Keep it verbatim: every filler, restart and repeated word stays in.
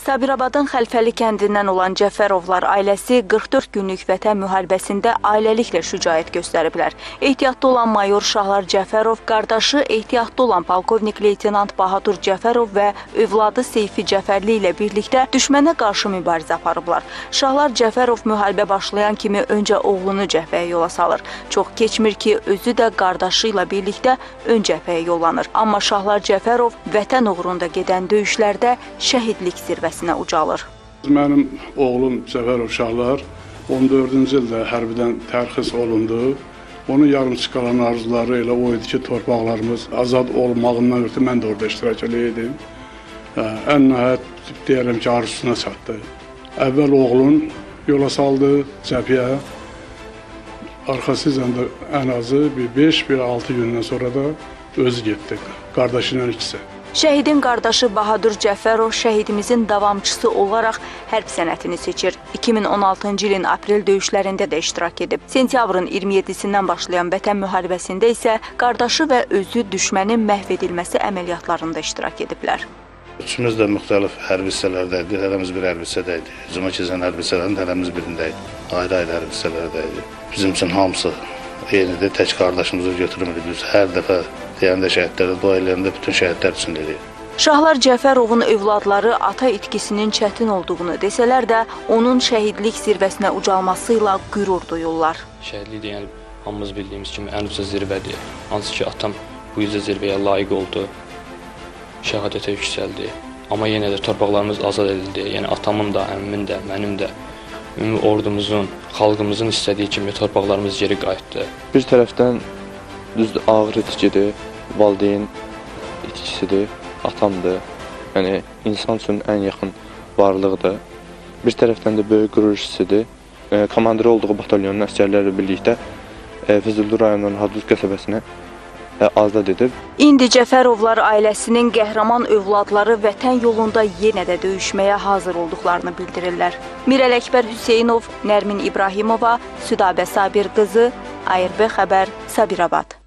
Sabirabadın Xəlfəli kəndindən olan Cəfərovlar ailəsi qırx dörd günlük vətən müharibəsində ailəliklə şücaət göstəriblər. Ehtiyatda olan mayor Şahlar Cəfərov, qardaşı ehtiyatda olan polkovnik leytenant Bahadur Cəfərov və övladı Seyfi Cəfərli ilə birlikdə düşmənə qarşı mübarizə aparıblar. Şahlar Cəfərov müharibə başlayan kimi öncə oğlunu cəbhəyə yola salır. Çox keçmir ki, özü də qardaşı ilə birlikdə ön cəbhəyə yollanır. Amma Şahlar Cəfərov vətən uğrunda gedən döyüşlərdə şəhidlik zirvəsinə ucalır. Mənim oğlum Cəfərov Şahlar on dördüncü ildə hərbidən tərxis olundu. Onun yarımçıq qalan arzuları elə o idi ki, torpaqlarımız azad olmağından ötürü mən də orada iştirak edirdim. Ən nəhayət deyərəm ki, arzusuna çatdı. Əvvəl oğlun yola saldı cəbhəyə. Arxasıyla da ən azı bir beş altı gündən sonra da özü getdi, qardaşının ikisi. Şəhidin qardaşı Bahadur Cəfərov şəhidimizin davamçısı olaraq hərb sənətini seçir. iki min on altıncı ilin aprel döyüşlərində də iştirak edib. Sentyabrın iyirmi yeddisindən başlayan vətən müharibəsində isə qardaşı və özü düşmənin məhv edilməsi əməliyyatlarında iştirak ediblər. Üçümüz də müxtəlif hərb hissələrdəydi, hərəmiz bir hərb hissədəydi. Hücuma keçən hərb hissələrinin hərəmiz birindəydi, ayrı-ayrı hərb hissələrdəydi. Bizim üçün hamısı yenidir, tək qardaşımızı götürmürük. Biz hər dəfə deyəndə şəhidlərə, dua eləyəndə bütün şəhidlər üçün dedik. Şahlar Cəfərovun övladları ata itkisinin çətin olduğunu desələr də, onun şəhidlik zirvəsinə ucalması ilə qürur duyurlar. Şəhidlik deyən hamımız bildiyimiz kimi ən uca zirvədir. Hansı ki, atam bu yüzə zirvəyə layiq oldu, şəhadətə yüksəldi. Amma yenə də torpaqlarımız azad edildi. Yəni atamın da, əmmimin də, mənim də, ümumi ordumuzun, xalqımızın istədiyi kimi torpaqlarımız geri qayıtdı. Bir tərəfdən düzdür, ağır itkidir, valideyn itkisidir, atamdır. Yəni, insan üçün ən yaxın varlıqdır. Bir tərəfdən də böyük qürur hissidir. E, komandiri olduğu batalyonun əsgərləri birlikdə e, Füzuli rayonunun Hadrut qəsəbəsinə e, azad edib. İndi Cəfərovlar ailəsinin qəhrəman övladları vətən yolunda yenə də döyüşməyə hazır olduqlarını bildirirlər. Mirəl Əkbər Hüseynov, Nərmin İbrahimova, Südabə Sabir qızı, A R B xəbər, Sabirabad.